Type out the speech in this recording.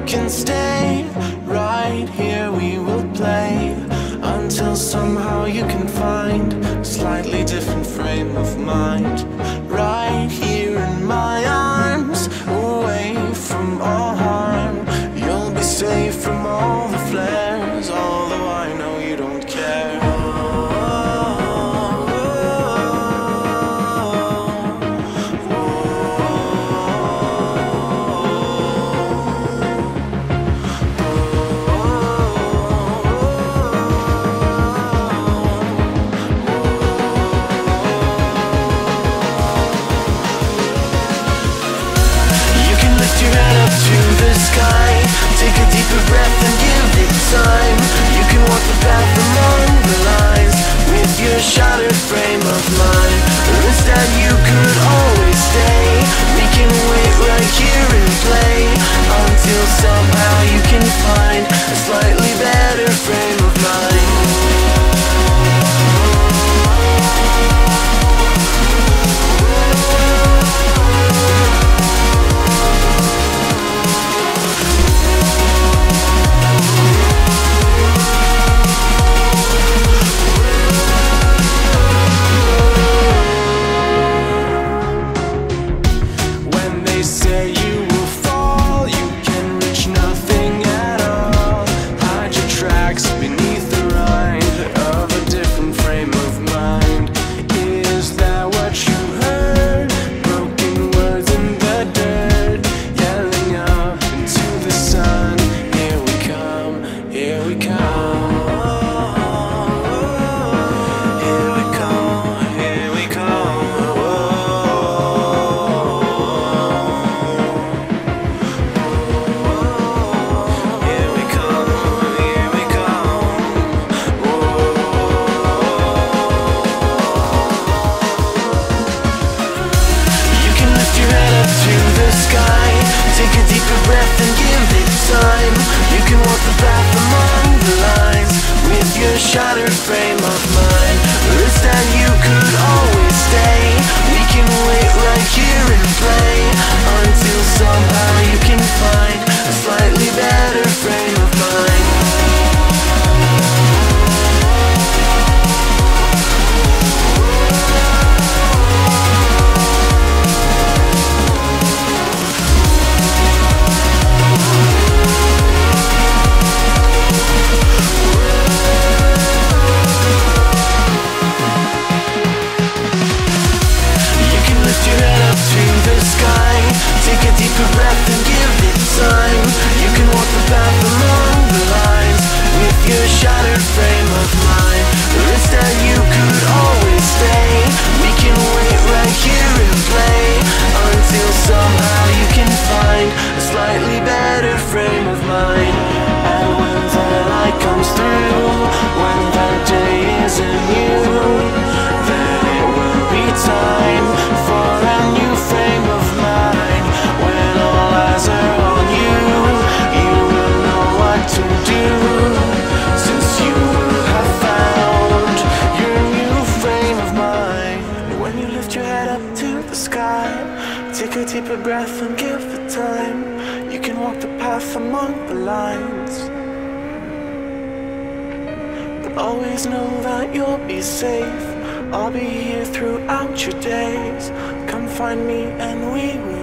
can stay right here, we will play until somehow you can find a slightly different frame of mind. Right here in my arms, away from all harm, you'll be safe from all the flares, although I know you don't care. Take a deeper breath and give it time. You can walk the path among the lines with your shattered frame of mind. Or instead you could always stay. We can wait right here and play until somehow you can find a slightly better frame of mind. Shattered frame of mind. Or instead you could always stay. We can wait right here and play until somehow you can find a slightly better frame of mind. Take a deeper breath and give it time. You can walk the path among the lines with your shattered frame of mind. Or instead you could always stay. We can wait right here and play until somehow you can find a slightly better frame of mind. And when the light comes through, when the day isn't you, then it will be time for a new frame of mind. When all eyes are on you, you will know what to do, since you will have found your new frame of mind. When you lift your head up to the sky, take a deeper breath and give it time. You can walk the path among the lines, but always know that you'll be safe. I'll be here throughout your days. Come find me and we will